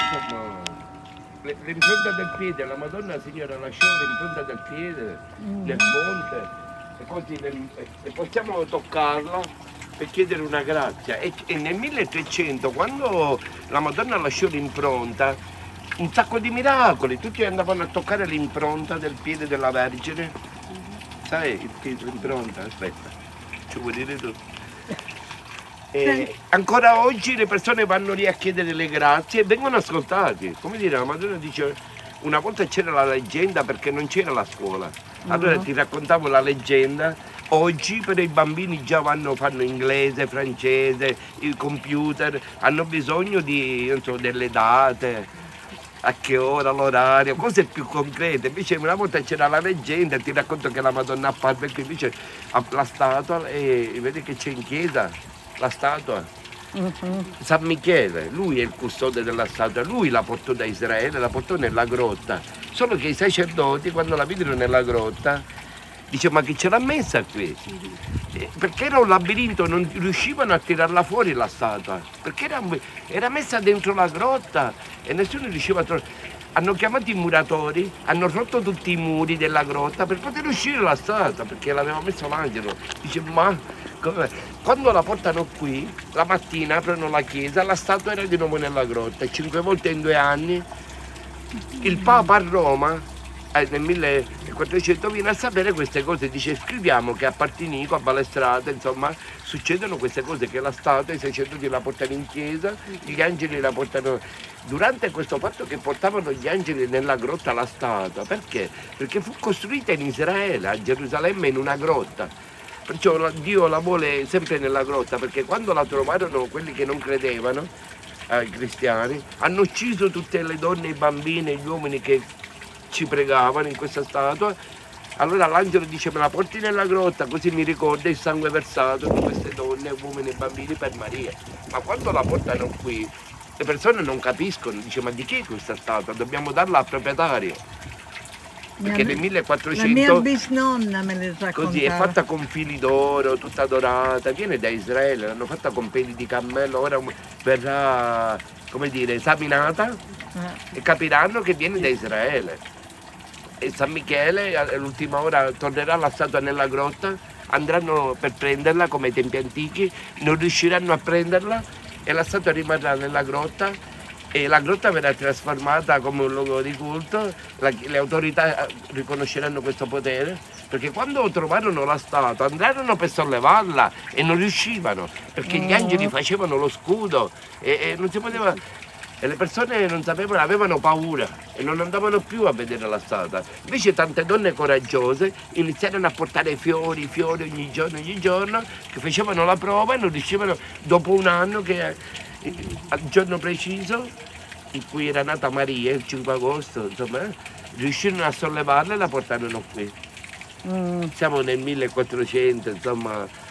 insomma, l'impronta del piede, la Madonna Signora lasciò l'impronta del piede nel ponte e così e possiamo toccarla per chiedere una grazia. E nel 1300, quando la Madonna lasciò l'impronta, un sacco di miracoli, tutti andavano a toccare l'impronta del piede della Vergine. Sai l'impronta? Aspetta, ci vuoi dire tu? E ancora oggi le persone vanno lì a chiedere le grazie e vengono ascoltati. Come dire, la Madonna dice, una volta c'era la leggenda perché non c'era la scuola. Allora ti raccontavo la leggenda, oggi per i bambini già fanno inglese, francese, il computer, hanno bisogno di, non so, delle date, a che ora, l'orario, cose più concrete. Invece una volta c'era la leggenda, ti racconto che la Madonna apparve qui, invece la statua, e vedi che c'è in chiesa la statua. San Michele, lui è il custode della statua, lui la portò da Israele, la portò nella grotta. Solo che i sacerdoti, quando la videro nella grotta, dice: ma chi ce l'ha messa qui? Perché era un labirinto, non riuscivano a tirarla fuori la statua, perché era messa dentro la grotta e nessuno riusciva a trovare. Hanno chiamato i muratori, hanno rotto tutti i muri della grotta per poter uscire la statua, perché l'aveva messo l'angelo. Dice: ma come? Quando la portano qui, la mattina aprono la chiesa, la statua era di nuovo nella grotta, e 5 volte in 2 anni il Papa a Roma, nel 1400, viene a sapere queste cose, dice: scriviamo che a Partinico, a Balestrate, insomma, succedono queste cose, che la statua, i sacerdoti la portano in chiesa, gli angeli la portano. Durante questo fatto che portavano gli angeli nella grotta la statua, perché? Perché fu costruita in Israele, a Gerusalemme, in una grotta. Perciò Dio la vuole sempre nella grotta, perché quando la trovarono quelli che non credevano, ai cristiani, hanno ucciso tutte le donne, i bambini e gli uomini che ci pregavano in questa statua. Allora l'angelo dice: me la porti nella grotta, così mi ricorda il sangue versato di queste donne, uomini e bambini per Maria. Ma quando la portano qui, le persone non capiscono, dice: ma di chi è questa statua? Dobbiamo darla al proprietario. Perché nel 1400 la mia bisnonna me le raccontava. Così è fatta con fili d'oro, tutta dorata, viene da Israele, l'hanno fatta con peli di cammello, ora verrà, come dire, esaminata e capiranno che viene da Israele. E San Michele all'ultima ora tornerà la statua nella grotta, andranno per prenderla come ai tempi antichi, non riusciranno a prenderla e la statua rimarrà nella grotta. E la grotta verrà trasformata come un luogo di culto, le autorità riconosceranno questo potere, perché quando trovarono la statua andarono per sollevarla e non riuscivano, perché gli angeli facevano lo scudo e non si poteva. E le persone non sapevano, avevano paura e non andavano più a vedere la statua. Invece tante donne coraggiose iniziarono a portare fiori ogni giorno, che facevano la prova e non riuscivano, dopo un anno, che al giorno preciso in cui era nata Maria, il 5 agosto, insomma, riuscirono a sollevarla e la portarono qui. Siamo nel 1400, insomma,